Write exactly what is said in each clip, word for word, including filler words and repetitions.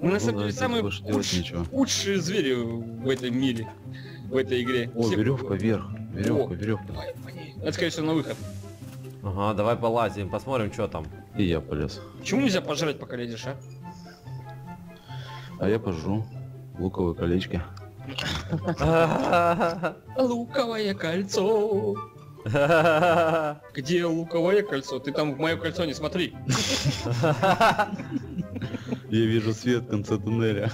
Мы на Ну самом да, деле здесь самые больше делать худш- нечего. худшие звери в этом мире, в этой игре. О, Все- веревка вверх. Веревка, О. веревка. Давай, по ней. Это, скорее всего, на выход. Ага, давай полазим, посмотрим, что там. И я полез. Почему нельзя пожрать, пока лезешь, а? А я пожру. Луковое колечко. Луковое кольцо. Где луковое кольцо? Ты там в мое кольцо не смотри. Я вижу свет в конце туннеля.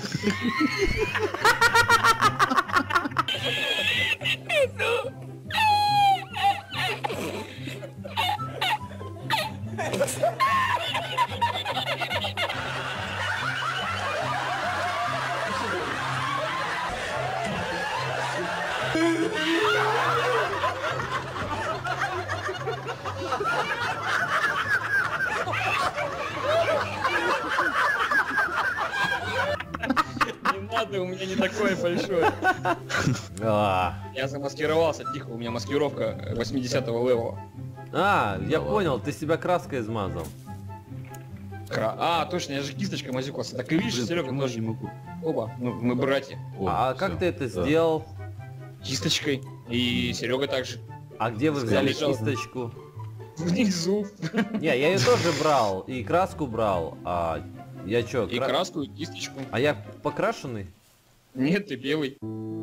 Не надо, у меня не такое большое. А, Я замаскировался, тихо, у меня маскировка восьмидесятого левела. А, я Да понял, ты себя краской измазал. Кра- А, точно, я же кисточкой мазюкался. Так и видишь, Блин, Серега почему я тоже. не могу? Оба, ну, мы братья. О, А всё, как ты это да. сделал? Кисточкой. И Серега также. А где вы взяли Лежал. кисточку? Внизу. Не, я ее тоже брал, и краску брал, а я чё, И кра- краску, и кисточку. А я покрашенный? Нет, ты белый.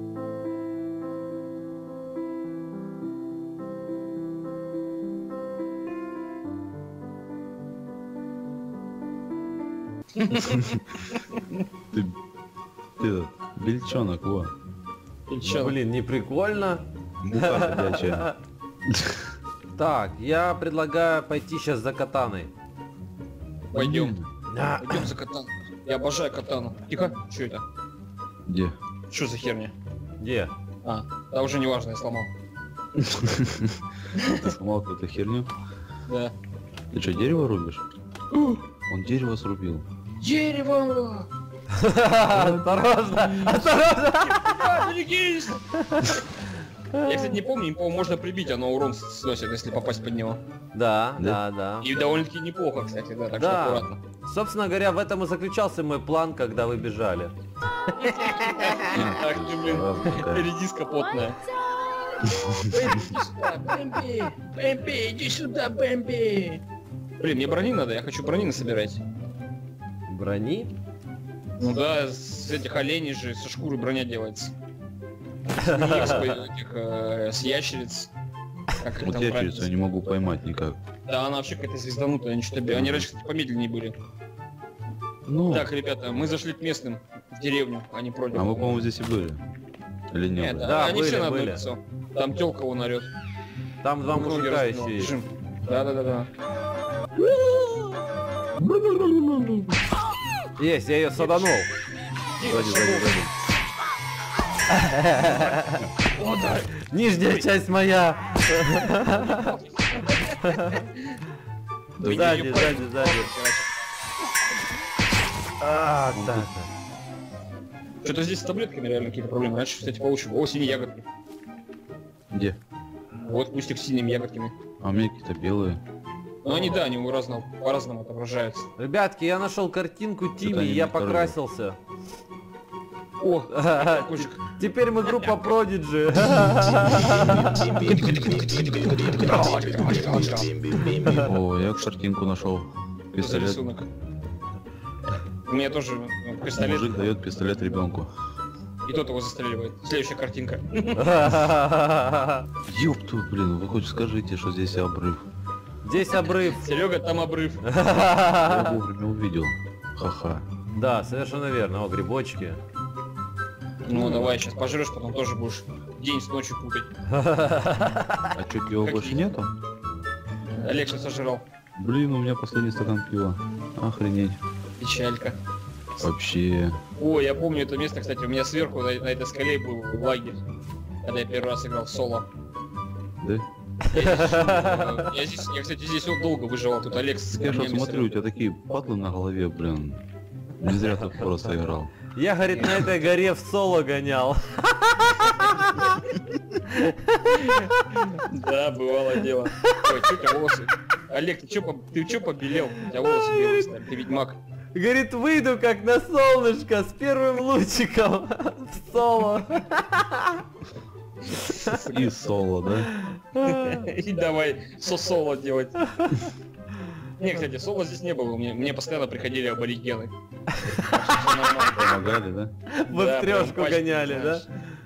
Ты, ты этот, бельчонок, во. И чё? Блин, не прикольно. Муха ходячая. Так, я предлагаю пойти сейчас за катаной. Пойдем. А, Пойдем за катану. Я обожаю катану. Тихо. Что это? Где? Что за херня? Где? А, да уже не важно, я сломал. Ты сломал какую-то херню? Да. Ты что, дерево рубишь? Он дерево срубил. Дерево! Осторожно! Осторожно! А, берегись! Я, кстати, не помню, по можно прибить, оно урон сносит, если попасть под него. Да, Да? да, да. И довольно-таки неплохо, кстати, да, так Да. что аккуратно. Собственно говоря, в этом и заключался мой план, когда вы бежали. Ах ты, блин, Зараза такая. редиска потная. Бэмби, иди сюда, Бэмби! Бэмби, иди сюда, Бэмби! Блин, мне брони надо, я хочу брони насобирать. Брони? Ну да, с этих оленей же со шкуры броня делается. С них, с этих, э, с ящериц. Как их Вот там я правильно? чуть не могу поймать никак. Да, она вообще какая-то звезданутая, они что-то... бе- Они раньше, кстати, помедленнее были. Ну, Так, ребята, мы зашли к местным, в деревню, они против. а мы, по-моему, здесь и были. Или не Нет, были? да, Да, они были, все на одно были. лицо. Там тёлка вон орёт. Там два Круги мужика раздвинул. еще есть. Бежим. Да-да-да-да. Есть, я ее саданул. Сзади, сзади, сзади. Нижняя часть моя. Да Сзади, её сзади, палец. сзади. А, Он так. Что-то здесь с таблетками реально какие-то проблемы. Раньше, кстати, получше было. О, синие ягодки. Где? Вот кустик с синими ягодками. А у меня какие-то белые. Ну они, да, они у разного, по-разному отображаются. Ребятки, я нашел картинку Тимми, они я мне вторые. покрасился. О, кошек. Теперь мы группа Продиджи. О, я картинку нашел. За Пистолет. рисунок. У меня тоже ну, пистолет, Мужик дает пистолет ребенку. и тот его застреливает. Следующая картинка. Ёпту, блин, вы хоть скажите, что здесь обрыв. Здесь обрыв. Серега, там обрыв. Я вовремя увидел. Ха-ха. Да, совершенно верно. О, грибочки. Ну давай, сейчас пожрешь, потом тоже будешь день с ночью путать. А чё, пива Какие? больше нету? Олег что сожрал. Блин, у меня последний стакан пива. Охренеть. Печалька. Вообще. О, я помню это место, кстати, у меня сверху на, на этой скале был лагерь, когда я первый раз играл в соло. Да? Я здесь, э, я, здесь, я, кстати, здесь вот долго выживал, тут Олег с Я что камнями смотрю, у стрелял. тебя такие падлы на голове, блин. Не зря ты просто играл. Я, говорит, на этой горе в соло гонял. Да, бывало дело. Ой, чё у тебя волосы? Олег, ты чё, по- ты чё побелел? У тебя волосы белые стали, ты ведьмак. Говорит, выйду как на солнышко с первым лучиком в соло. И соло, да? И давай со-соло делать. Не, кстати, соло здесь не было, мне, мне постоянно приходили аборигены. Помогали, да? Вот Да, трешку прям пачками, гоняли, да?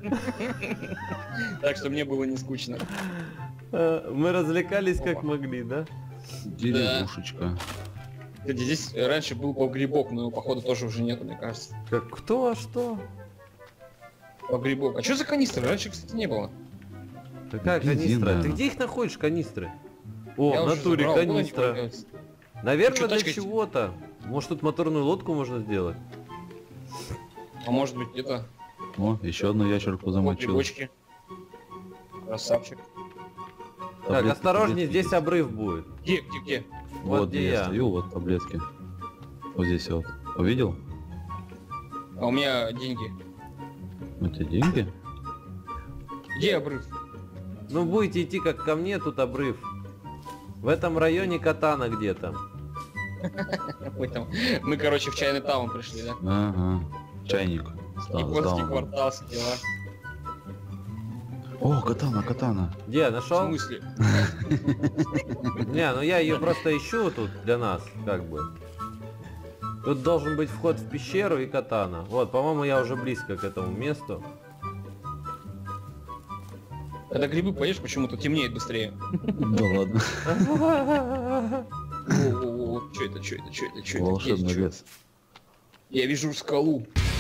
Так что мне было не скучно. А, Мы развлекались как Опа. могли, да? Деревушечка. Кстати, здесь раньше был погребок, но его, походу, тоже уже нету, мне кажется. Как кто, а что? Погребок. А что за канистры? Раньше, кстати, не было. Какая Бензин, канистра? наверное. Ты где их находишь, канистры? О, Я в уже натуре забрал, куда они канистра. появляются? Наверное, Чё, для тачка- чего-то. Может, тут моторную лодку можно сделать? А может быть, это... О, еще одну ящерку Вот замочил. грибочки. Красавчик. Так, Таблетки, осторожнее, таблетки. здесь обрыв будет. Где, где, где? Вот Вот где где я я. стою, вот таблетки. Вот здесь вот. Увидел? А у меня деньги. У тебя деньги? Где обрыв? Ну, будете идти как ко мне, тут обрыв. В этом районе катана где-то. Ой, там. Мы, короче, в чайный таун пришли, да? Ага. Чайник. Стал- Японский стал. квартал, все дела. О, катана, катана. Где, В нашел? смысле? Не, ну я ее просто ищу тут для нас, как бы. Тут должен быть вход в пещеру и катана. Вот, по-моему, я уже близко к этому месту. Когда грибы поешь, почему-то темнеет быстрее. Да ладно. О-о-о, что это, что это, что это, что это? Волшебный Есть чё? лес. Я вижу скалу.